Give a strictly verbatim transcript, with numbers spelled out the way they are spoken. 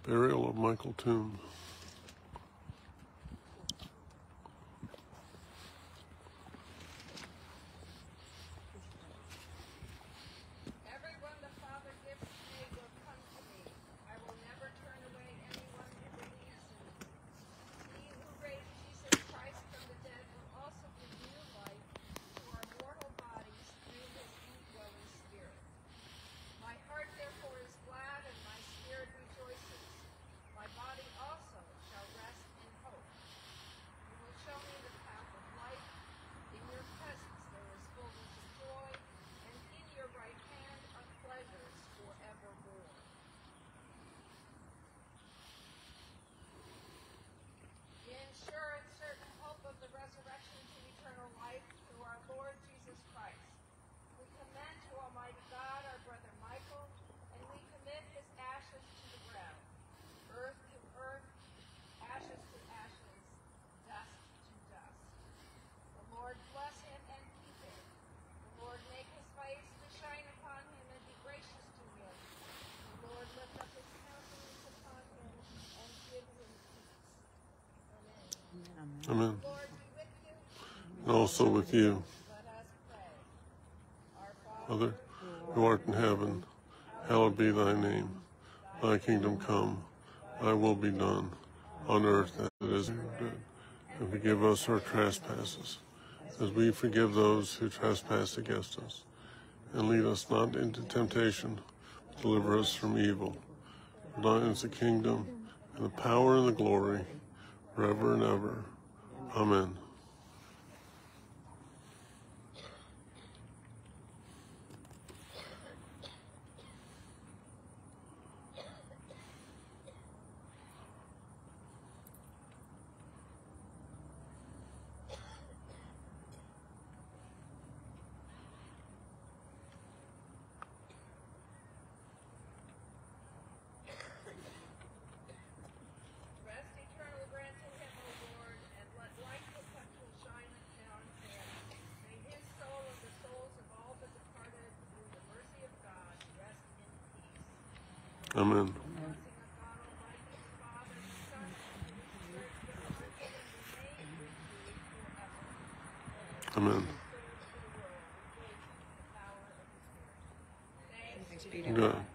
Burial of Michael Tombs. Everyone the Father gives to me will come to me. I will never turn away anyone who believes in me. He who raised Jesus Christ from the dead will also give new life to our mortal bodies through his indwelling Spirit. My heart therefore is glad and my spirit rejoices. My body also shall rest in hope. You will show me the path of life. In your presence there is fullness of joy, and in your right hand are pleasures forevermore. In sure and certain hope of the resurrection to eternal life through our Lord Jesus Christ, we commend to Almighty God our brother Michael, and we commit his ashes to the ground, earth to earth, ashes to ashes, dust to dust. The Lord bless him and keep him. The Lord make his face to shine upon him and be gracious to him. The Lord lift up his countenance upon him and give him peace. Amen. Amen. The Lord be with you. And also with you. Let us pray. Our Father, who art in heaven, hallowed be thy name. Thy kingdom come, thy will be done, on earth as it is in heaven. And forgive us our trespasses, as we forgive those who trespass against us. And lead us not into temptation, but deliver us from evil. For thine is the kingdom, and the power, and the glory, forever and ever. Amen. rest eternal grant to him, O Lord, and let light perpetual shine upon him. May his soul and the souls of all the departed, through the mercy of God, rest in peace. Amen. The blessing of God Almighty, the Father, the Son, and the Holy Spirit, be upon you and remain with you forever. Amen. Serve to the world, rejoicing in the power of the Spirit. Thanks be to Good. God.